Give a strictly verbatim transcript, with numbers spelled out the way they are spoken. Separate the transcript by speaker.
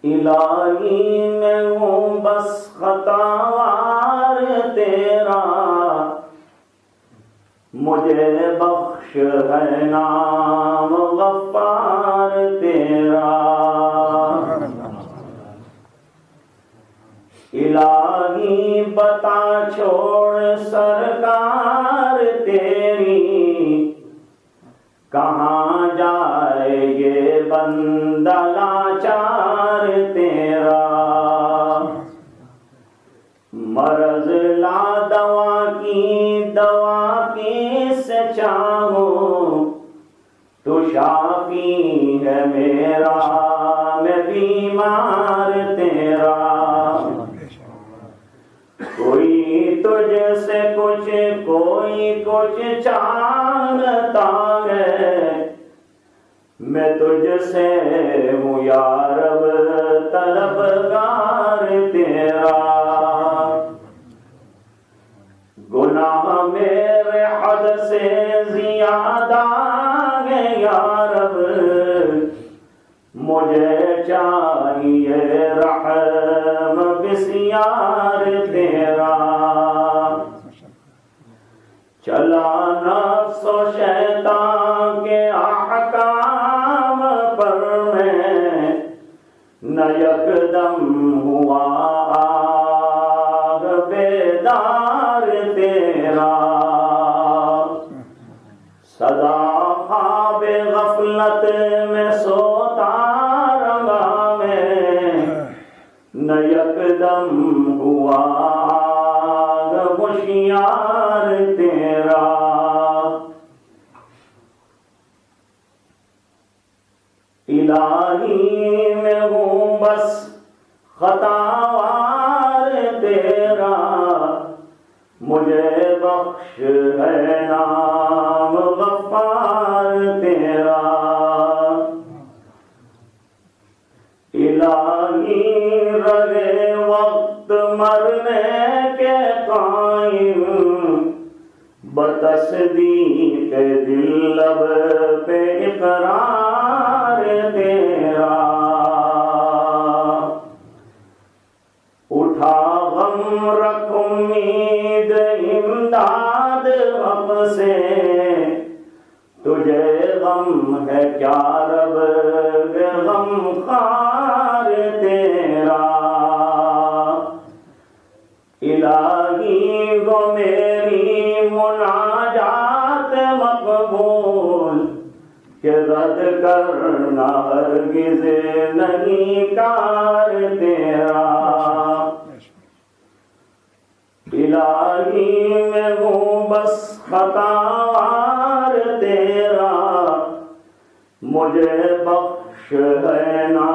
Speaker 1: الہی میں ہوں بس خطاوار تیرا، مجھے بخش ہے نام غفار تیرا۔ الہی بتا چھوڑ سرکار تیری، کہاں جائے یہ بندہ لاچار تیرا۔ مرض لا دوا کی دوا کس سے چاہوں، تو شافی ہے میرا میں بیمار تیرا۔ کوئی تجھ سے کچھ کوئی کچھ جانتا ہے، میں تجھ سے ہوں یا رب طلبگار تیرا۔ گناہ میرے حد سے زیادہ ہے یا رب، مجھے چاہیے رحم بسیار تیرا۔ چلا نفس و شیطان کے احکام پر میں، نہ یکدم ہوا آگ بیدار تیرا۔ سدا خواب غفلت میں سوتا رہا میں، نہ یکدم ہوا آگ ہوشیار تیرا۔ الہی میں ہوں بس خطاوار تیرا، مجھے بخش ہے نام غفار تیرا۔ الہی رہے وقت مرنے کے قائم، بتصدیق دل لب پہ اقرار تیرا۔ اٹھا غم رکھ امید امداد غم سے، تجھے غم ہے کیا رب غم خار تیرا۔ الہی وہ میری مناجات مقبول، کہ رد کرنا ہرگز نہیں کار تیرا۔ الہی میں ہوں بس خطاوار تیرا، مجھے بخش ہے نا